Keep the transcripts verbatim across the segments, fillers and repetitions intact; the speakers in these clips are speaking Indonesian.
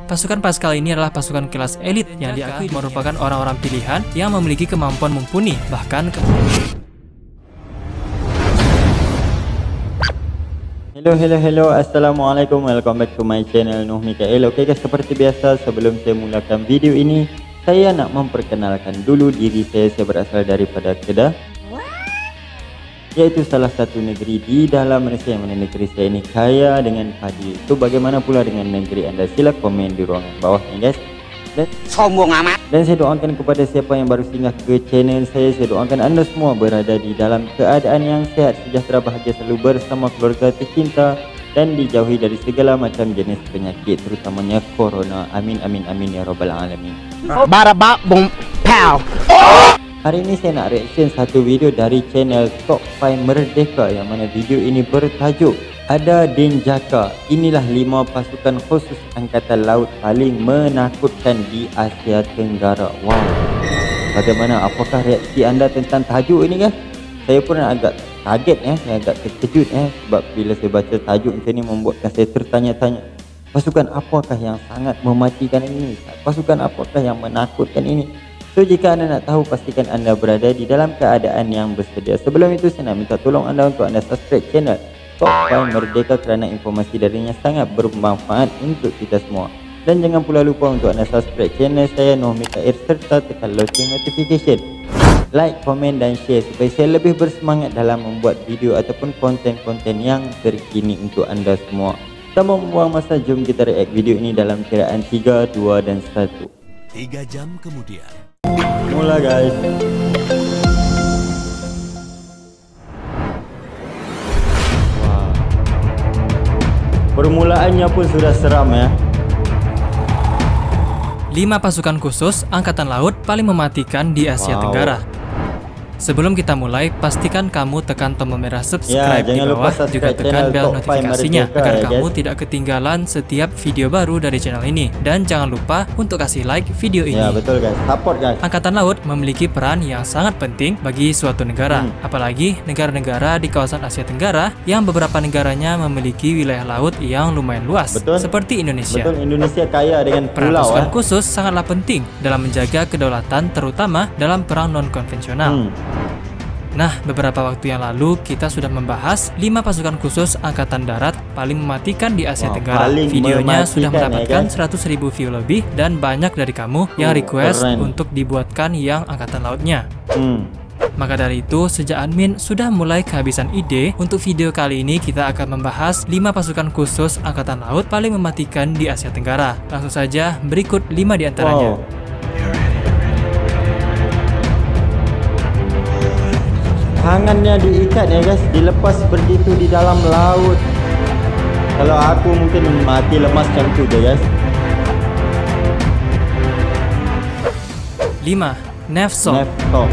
Pasukan Paskal ini adalah pasukan kelas elit yang diakui merupakan orang-orang pilihan yang memiliki kemampuan mumpuni, bahkan ke Hello, hello, hello, assalamualaikum, welcome back to my channel Nuh Mikael. Oke guys, seperti biasa sebelum saya mulakan video ini, saya nak memperkenalkan dulu diri saya. Saya berasal daripada Kedah, yaitu salah satu negeri di dalam Malaysia, yang mana negeri saya ini kaya dengan padi. Itu bagaimana pula dengan negeri anda? Sila komen di ruangan bawah ya guys. Dan sombong amat. Dan saya doakan kepada siapa yang baru singgah ke channel saya, saya doakan anda semua berada di dalam keadaan yang sehat, sejahtera, bahagia, selalu bersama keluarga tercinta, dan dijauhi dari segala macam jenis penyakit, terutamanya corona. Amin amin amin ya rabbal alamin. Barabak bom pow. Hari ini saya nak reaction satu video dari channel Top lima Merdeka, yang mana video ini bertajuk Ada Denjaka. Inilah lima pasukan khusus Angkatan Laut paling menakutkan di Asia Tenggara. Wow. Bagaimana, apakah reaksi anda tentang tajuk ini guys? Saya pun agak kaget ya, saya agak terkejut ya, sebab bila saya baca tajuk macam ini membuatkan saya tertanya-tanya. Pasukan apakah yang sangat mematikan ini? Pasukan apakah yang menakutkan ini? So jika anda nak tahu, pastikan anda berada di dalam keadaan yang bersedia. Sebelum itu saya nak minta tolong anda untuk anda subscribe channel Top lima Merdeka kerana informasi darinya sangat bermanfaat untuk kita semua. Dan jangan pula lupa untuk anda subscribe channel saya Nuh Mikael serta tekan lonceng notification. Like, komen dan share supaya saya lebih bersemangat dalam membuat video ataupun konten-konten yang terkini untuk anda semua. Tanpa membuang masa, jom kita react video ini dalam kiraan tiga, dua dan satu. tiga jam kemudian. Mula guys. Wow. Permulaannya pun sudah seram ya. lima pasukan khusus Angkatan Laut paling mematikan di Asia Wow. Tenggara. Sebelum kita mulai, pastikan kamu tekan tombol merah subscribe Ya, di bawah, juga tekan bel notifikasinya agar ya, kamu guys. tidak ketinggalan setiap video baru dari channel ini. Dan jangan lupa untuk kasih like video ini. Ya betul guys, support guys. Angkatan Laut memiliki peran yang sangat penting bagi suatu negara, Hmm. apalagi negara-negara di kawasan Asia Tenggara yang beberapa negaranya memiliki wilayah laut yang lumayan luas, Betul. seperti Indonesia. Betul, Indonesia kaya dengan Peran pulau pasukan eh. khusus sangatlah penting dalam menjaga kedaulatan, terutama dalam perang non-konvensional. Hmm. Nah, beberapa waktu yang lalu kita sudah membahas lima pasukan khusus Angkatan Darat paling mematikan di Asia Wow, Tenggara. paling Videonya sudah mematikan, mendapatkan ya, guys. seratus ribu view lebih, dan banyak dari kamu yang Oh, request keren. untuk dibuatkan yang Angkatan Lautnya. Hmm. Maka dari itu, sejak admin sudah mulai kehabisan ide, untuk video kali ini kita akan membahas lima pasukan khusus Angkatan Laut paling mematikan di Asia Tenggara. Langsung saja, berikut lima di antaranya. Wow. Tangannya diikat ya guys, dilepas begitu di dalam laut. Kalau aku mungkin mati lemas macam tu je guys. lima. NAVSOC. Neftok.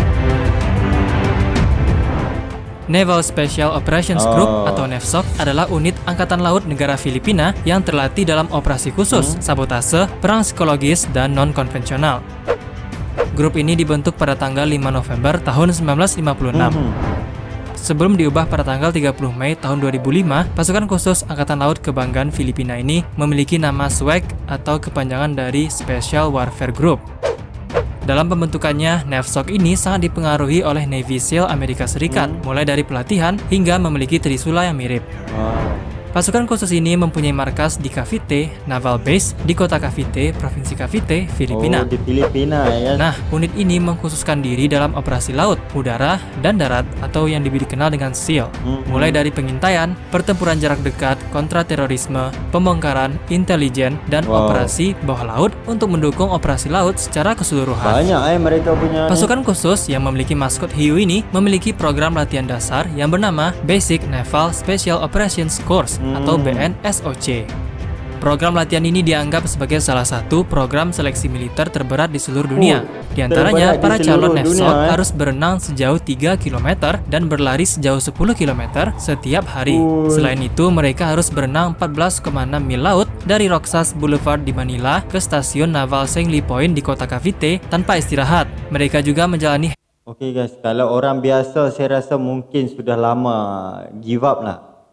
Naval Special Operations Oh. Group atau NAVSOC adalah unit Angkatan Laut negara Filipina yang terlatih dalam operasi khusus, Hmm. sabotase, perang psikologis, dan non-konvensional. Grup ini dibentuk pada tanggal lima November tahun sembilan belas lima puluh enam. Hmm. Sebelum diubah pada tanggal tiga puluh Mei tahun dua ribu lima, pasukan khusus Angkatan Laut Kebanggaan Filipina ini memiliki nama S W A G atau kepanjangan dari Special Warfare Group. Dalam pembentukannya, NAVSOC ini sangat dipengaruhi oleh Navy SEAL Amerika Serikat, Hmm. mulai dari pelatihan hingga memiliki trisula yang mirip. Wow. Pasukan khusus ini mempunyai markas di Cavite Naval Base di kota Cavite, Provinsi Cavite, Filipina. Oh, di Filipina ya guys. Nah, unit ini mengkhususkan diri dalam operasi laut, udara, dan darat atau yang dikenal dengan SEAL. Hmm. Mulai dari pengintaian, pertempuran jarak dekat, kontraterorisme, pembongkaran, intelijen, dan Wow. operasi bawah laut untuk mendukung operasi laut secara keseluruhan. Banyak eh mereka punya ni. Pasukan khusus yang memiliki maskot hiu ini memiliki program latihan dasar yang bernama Basic Naval Special Operations Course Hmm. atau B N S O C. Program latihan ini dianggap sebagai salah satu program seleksi militer terberat di seluruh dunia. Oh, Di antaranya, terberat di para seluruh calon dunia, NAVSOC eh. harus berenang sejauh tiga kilometer dan berlari sejauh sepuluh kilometer setiap hari. Ui. Selain itu, mereka harus berenang empat belas koma enam mil laut dari Roxas Boulevard di Manila ke stasiun Naval Sengli Point di kota Cavite tanpa istirahat. Mereka juga menjalani Okey guys, kalau orang biasa saya rasa mungkin sudah lama give up lah.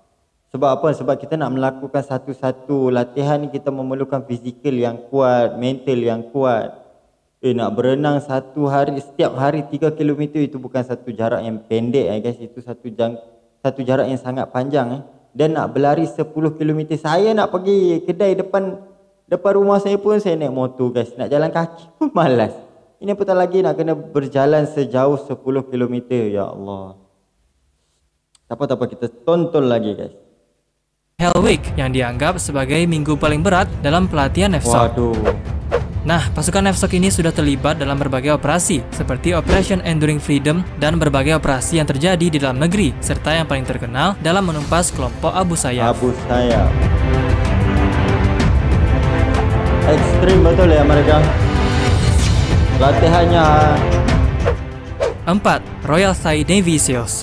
Sebab apa? Sebab kita nak melakukan satu-satu latihan ni kita memerlukan fizikal yang kuat, mental yang kuat. Eh nak berenang satu hari, setiap hari tiga kilometer itu bukan satu jarak yang pendek eh guys. Itu satu jang, satu jarak yang sangat panjang eh. Dan nak berlari sepuluh kilometer. Saya nak pergi kedai depan depan rumah saya pun saya naik motor guys. Nak jalan kaki pun malas. Ini apatah lagi nak kena berjalan sejauh sepuluh kilometer. Ya Allah. Tak apa-apa kita tonton lagi guys. Hell Week yang dianggap sebagai minggu paling berat dalam pelatihan NEFSOC. Waduh. Nah, pasukan NEFSOC ini sudah terlibat dalam berbagai operasi seperti Operation Enduring Freedom dan berbagai operasi yang terjadi di dalam negeri, serta yang paling terkenal dalam menumpas kelompok Abu Sayyaf. Abu Sayyaf. Ekstrim betul ya mereka. Latihannya. Empat. Royal Thai Navy SEALs.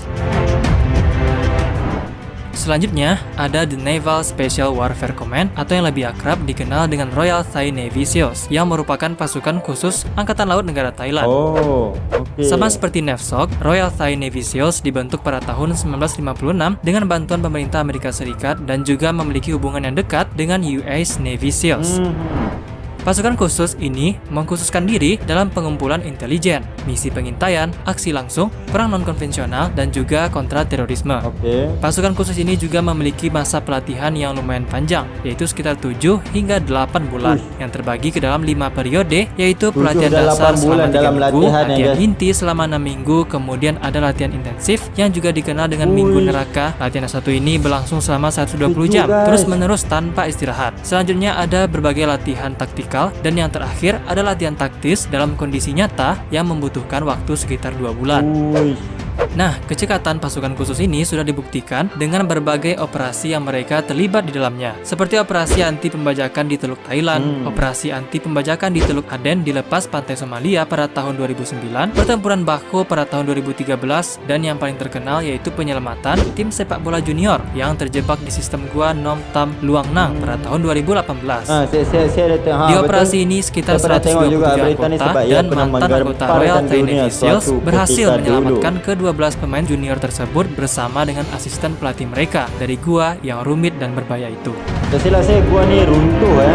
Selanjutnya, ada The Naval Special Warfare Command atau yang lebih akrab dikenal dengan Royal Thai Navy SEALs yang merupakan pasukan khusus Angkatan Laut Negara Thailand. Oh, okay. Sama seperti NEFSOC, Royal Thai Navy SEALs dibentuk pada tahun seribu sembilan ratus lima puluh enam dengan bantuan pemerintah Amerika Serikat dan juga memiliki hubungan yang dekat dengan U S Navy SEALs. Hmm. Pasukan khusus ini mengkhususkan diri dalam pengumpulan intelijen, misi pengintaian, aksi langsung, perang non-konvensional, dan juga kontra terorisme. Okay. Pasukan khusus ini juga memiliki masa pelatihan yang lumayan panjang, yaitu sekitar tujuh hingga delapan bulan, Uish. yang terbagi ke dalam lima periode, yaitu pelatihan dasar selama tiga minggu, latihan inti selama enam minggu, kemudian ada latihan intensif yang juga dikenal dengan Uish. Minggu Neraka. Latihan satu ini berlangsung selama seratus dua puluh jam, terus-menerus tanpa istirahat. Selanjutnya ada berbagai latihan taktikal, dan yang terakhir ada latihan taktis dalam kondisi nyata yang membutuhkan waktu sekitar dua bulan. Uish. Nah, kecekatan pasukan khusus ini sudah dibuktikan dengan berbagai operasi yang mereka terlibat di dalamnya, seperti operasi anti pembajakan di Teluk Thailand, hmm. operasi anti pembajakan di Teluk Aden di lepas pantai Somalia pada tahun dua ribu sembilan, pertempuran Baku pada tahun dua ribu tiga belas, dan yang paling terkenal yaitu penyelamatan tim sepak bola junior yang terjebak di sistem gua Nom Tam Luang Nang pada tahun dua ribu delapan belas. Ah, saya, saya, saya ha, di operasi betul. Ini sekitar seratus dua puluh tiga anggota dan mantan anggota Royal Thai Navy SEALs berhasil menyelamatkan ke dua belas pemain junior tersebut bersama dengan asisten pelatih mereka dari gua yang rumit dan berbahaya itu. Tersilah saya gua ni runtuh ya.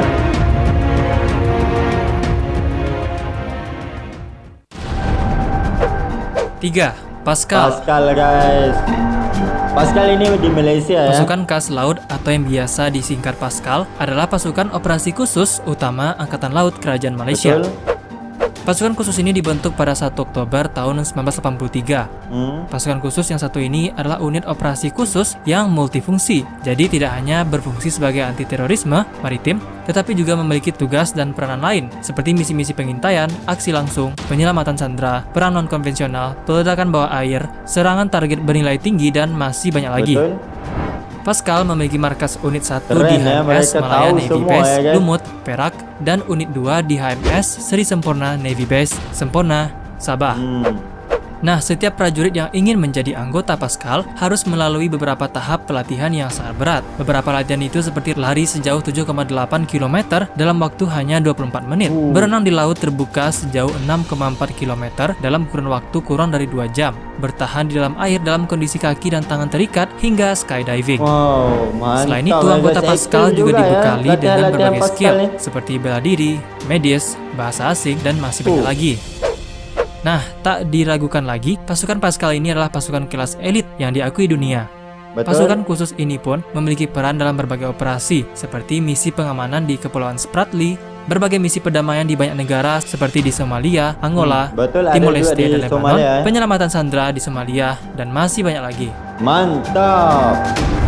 Tiga. Paskal. Paskal guys. Paskal ini di Malaysia ya. Pasukan Khas Laut atau yang biasa disingkat Paskal adalah pasukan operasi khusus utama Angkatan Laut Kerajaan Malaysia. Betul. Pasukan khusus ini dibentuk pada satu Oktober tahun seribu sembilan ratus delapan puluh tiga. Hmm. Pasukan khusus yang satu ini adalah unit operasi khusus yang multifungsi. Jadi tidak hanya berfungsi sebagai anti terorisme maritim, tetapi juga memiliki tugas dan peranan lain seperti misi-misi pengintaian, aksi langsung, penyelamatan sandera, perang non-konvensional, peledakan bawah air, serangan target bernilai tinggi, dan masih banyak lagi. Betul. Paskal memiliki markas unit satu di H M S Malaya Navy Base ya, Lumut, Perak, dan unit dua di H M S Seri Sempurna Navy Base, Sempurna, Sabah. Hmm. Nah, setiap prajurit yang ingin menjadi anggota Paskal harus melalui beberapa tahap pelatihan yang sangat berat. Beberapa latihan itu seperti lari sejauh tujuh koma delapan kilometer dalam waktu hanya dua puluh empat menit, uh. berenang di laut terbuka sejauh enam koma empat kilometer dalam kurun waktu kurang dari dua jam, bertahan di dalam air dalam kondisi kaki dan tangan terikat, hingga skydiving. Wow, selain itu, anggota Paskal juga, juga dibekali ya, dengan berbagai skill nih, seperti bela diri, medis, bahasa asing, dan masih banyak uh. lagi. Nah, tak diragukan lagi, pasukan Paskal ini adalah pasukan kelas elit yang diakui dunia. Betul. Pasukan khusus ini pun memiliki peran dalam berbagai operasi, seperti misi pengamanan di Kepulauan Spratly, berbagai misi perdamaian di banyak negara seperti di Somalia, Angola, hmm, Timor Leste, dan Lebanon, Somalia, eh? penyelamatan sandera di Somalia, dan masih banyak lagi. Mantap!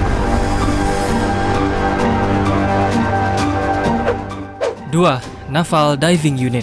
Dua. Naval Diving Unit.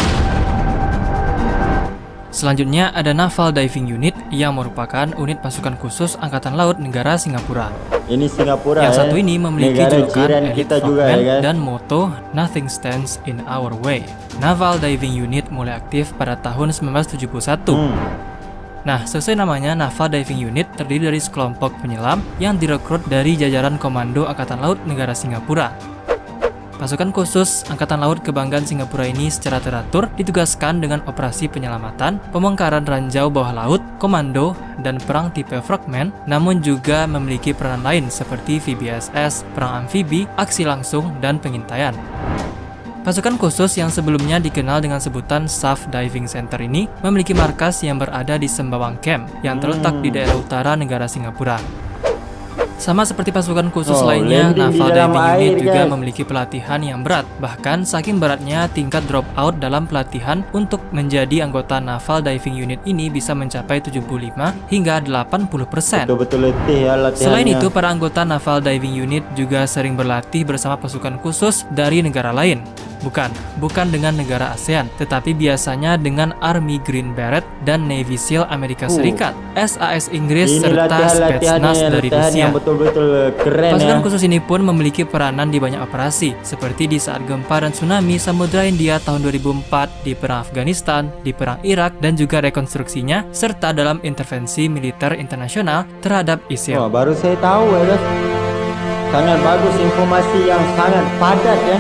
Selanjutnya ada Naval Diving Unit yang merupakan unit pasukan khusus Angkatan Laut negara Singapura. Ini Singapura. Yang ya? satu ini memiliki negara julukan kita juga, ya, dan moto Nothing Stands in Our Way. Naval Diving Unit mulai aktif pada tahun seribu sembilan ratus tujuh puluh satu. Hmm. Nah, sesuai namanya, Naval Diving Unit terdiri dari sekelompok penyelam yang direkrut dari jajaran Komando Angkatan Laut negara Singapura. Pasukan khusus Angkatan Laut Kebanggaan Singapura ini secara teratur ditugaskan dengan operasi penyelamatan, pembongkaran ranjau bawah laut, komando, dan perang tipe frogman, namun juga memiliki peranan lain seperti V B S S, perang amfibi, aksi langsung, dan pengintaian. Pasukan khusus yang sebelumnya dikenal dengan sebutan S A F Diving Center ini memiliki markas yang berada di Sembawang Camp yang terletak di daerah utara negara Singapura. Sama seperti pasukan khusus Oh, lainnya, landing di Naval dalam Diving air, Unit juga guys. memiliki pelatihan yang berat. Bahkan saking beratnya, tingkat drop out dalam pelatihan untuk menjadi anggota Naval Diving Unit ini bisa mencapai tujuh puluh lima hingga delapan puluh persen. Betul-betul letih ya latihannya. Selain itu, para anggota Naval Diving Unit juga sering berlatih bersama pasukan khusus dari negara lain. Bukan, bukan dengan negara ASEAN, tetapi biasanya dengan Army Green Beret dan Navy SEAL Amerika Serikat, S A S Inggris, Ini serta latihan-latihannya, Spetsnaz dari latihan Rusia. yang betul-betul keren Pasukan ya. khusus ini pun memiliki peranan di banyak operasi, seperti di saat gempa dan tsunami Samudra India tahun dua ribu empat, di Perang Afghanistan, di Perang Irak, dan juga rekonstruksinya, serta dalam intervensi militer internasional terhadap I S I Wah, L. baru saya tahu ya guys. Sangat bagus, informasi yang sangat padat ya.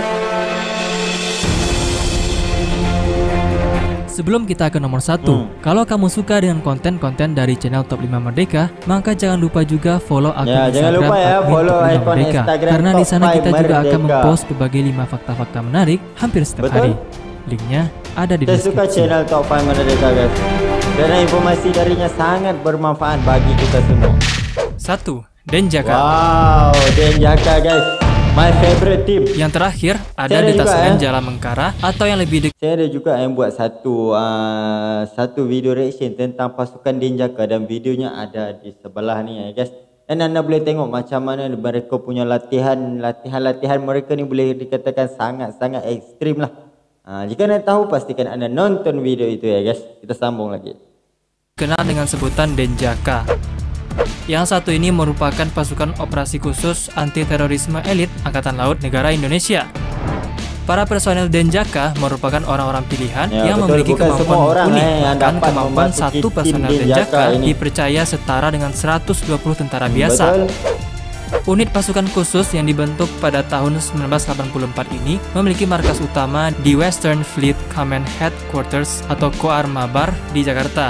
Sebelum kita ke nomor satu, Hmm. kalau kamu suka dengan konten-konten dari channel Top lima Merdeka, maka jangan lupa juga follow akun Ya, jangan Instagram lupa ya, admin follow Top lima akun Merdeka. Instagram Karena di Top sana kita lima juga akan Merdeka. mempost berbagai lima fakta-fakta menarik hampir setiap Betul. hari. Linknya ada di Saya suka deskripsi. channel Top lima Merdeka guys. Karena informasi darinya sangat bermanfaat bagi kita semua. Satu, Denjaka. Wow, Denjaka guys. My favorite team. Yang terakhir ada Saya ada juga, detasemen ya. Jala Mengkara atau yang lebih dekat Saya ada juga yang buat satu uh, satu video reaction tentang pasukan Denjaka dan videonya ada di sebelah ni ya guys. Dan anda boleh tengok macam mana mereka punya latihan latihan-latihan mereka ni boleh dikatakan sangat-sangat ekstrim lah. Uh, jika anda tahu pastikan anda nonton video itu ya guys. Kita sambung lagi. dikenal dengan sebutan Denjaka. Yang satu ini merupakan pasukan operasi khusus anti-terorisme elit Angkatan Laut Negara Indonesia. Para personel Denjaka merupakan orang-orang pilihan Ya, yang betul. memiliki Bukan kemampuan semua orang, mumpuni. eh, yang Bahkan dapat kemampuan memasuki satu tim personel Denjaka Denjaka ini. dipercaya setara dengan seratus dua puluh tentara biasa. Betul. Unit pasukan khusus yang dibentuk pada tahun seribu sembilan ratus delapan puluh empat ini memiliki markas utama di Western Fleet Command Headquarters atau Koarmabar di Jakarta.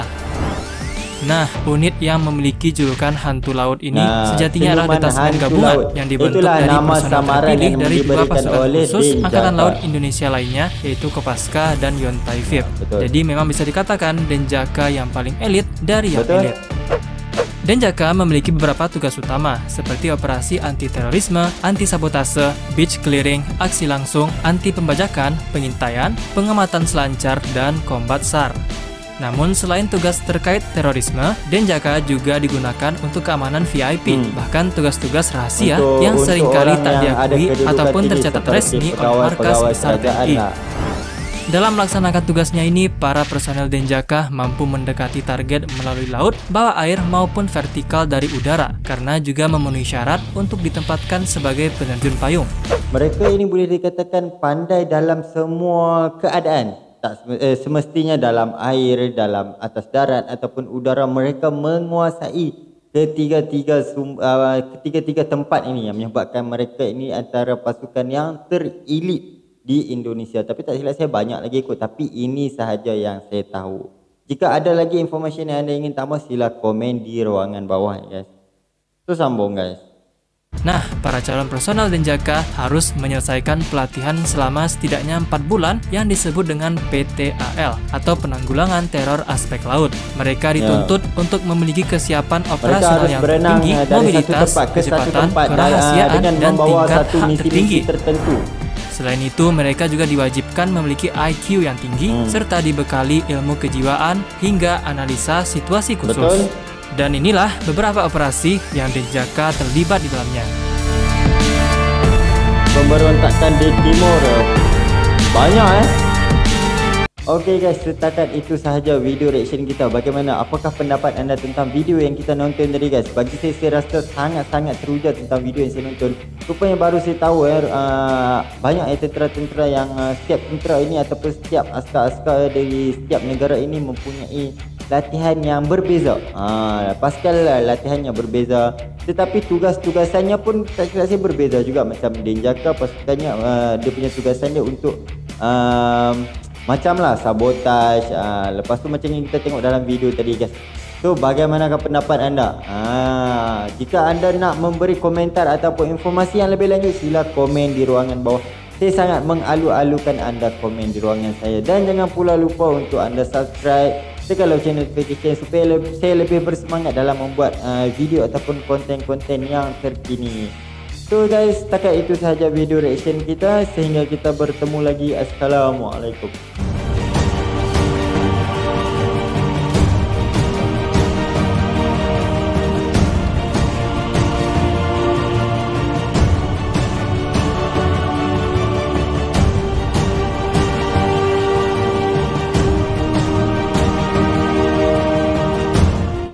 Nah, unit yang memiliki julukan Hantu Laut ini Nah, sejatinya adalah siluman detasemen hantu gabungan laut. yang dibentuk Itulah dari nama personel samaran terpilih yang dari dua diberikan pasukan oleh khusus Denjaka. Angkatan Laut Indonesia lainnya, yaitu Kopaska dan Yontai V I P. Betul. Jadi memang bisa dikatakan Denjaka yang paling elit dari yang Betul. elit. Denjaka memiliki beberapa tugas utama seperti operasi anti-terorisme, anti-sabotase, beach clearing, aksi langsung, anti-pembajakan, pengintaian, pengamatan selancar, dan kombat SAR. Namun selain tugas terkait terorisme, Denjaka juga digunakan untuk keamanan V I P, Hmm. bahkan tugas-tugas rahasia Untuk- yang untuk seringkali orang tak yang ada diakui kedudukan ataupun tinggi tercatat seperti resmi oleh pegawai-pegawai markas besar kerajaan T N I. lah. Dalam melaksanakan tugasnya ini, para personel Denjaka mampu mendekati target melalui laut, bawah air maupun vertikal dari udara, karena juga memenuhi syarat untuk ditempatkan sebagai penerjun payung. Mereka ini boleh dikatakan pandai dalam semua keadaan. Tak sem- eh, semestinya dalam air, dalam atas darat ataupun udara, mereka menguasai ketiga-tiga sum, uh, ketiga-tiga tempat ini yang menyebabkan mereka ini antara pasukan yang terelit di Indonesia. Tapi tak silap saya banyak lagi ikut, tapi ini sahaja yang saya tahu. Jika ada lagi informasi yang anda ingin tambah, sila komen di ruangan bawah ya guys. So sambung guys. Nah, para calon personel Denjaka harus menyelesaikan pelatihan selama setidaknya empat bulan yang disebut dengan P T A L atau Penanggulangan Teror Aspek Laut. Mereka dituntut ya. untuk memiliki kesiapan operasional harus yang berenang, tinggi, eh, dari mobilitas, satu tempat ke satu kecepatan, tempat, kerahasiaan, dengan dan membawa tingkat satu hak misi-misi tertinggi. tertentu. Selain itu, mereka juga diwajibkan memiliki I Q yang tinggi Hmm. serta dibekali ilmu kejiwaan hingga analisa situasi khusus. Betul. Dan inilah beberapa operasi yang Denjaka terlibat di dalamnya. Pemberontakan di timur banyak eh. Okey guys, setakat itu sahaja video reaction kita. Bagaimana? Apakah pendapat anda tentang video yang kita nonton tadi guys? Bagi saya, saya rasa sangat-sangat teruja tentang video yang saya nonton. Rupanya baru saya tahu eh, uh, banyak eh, tentera-tentera yang uh, setiap tentera ini ataupun setiap askar-askar dari setiap negara ini mempunyai latihan yang berbeza. Ha, Pascal latihannya berbeza, tetapi tugas-tugasannya pun tak kira saya berbeza juga. Macam Denjaka pasukannya uh, dia punya tugasannya untuk um, macam lah sabotage. uh, Lepas tu macam yang kita tengok dalam video tadi guys. So bagaimanakah pendapat anda? Ha, jika anda nak memberi komentar ataupun informasi yang lebih lanjut, sila komen di ruangan bawah. Saya sangat mengalu-alukan anda komen di ruangan saya. Dan jangan pula lupa untuk anda subscribe, tekan lonceng notification supaya lebih, saya lebih bersemangat dalam membuat uh, video ataupun konten-konten yang terkini. So guys, setakat itu sahaja video reaction kita. Sehingga kita bertemu lagi. Assalamualaikum.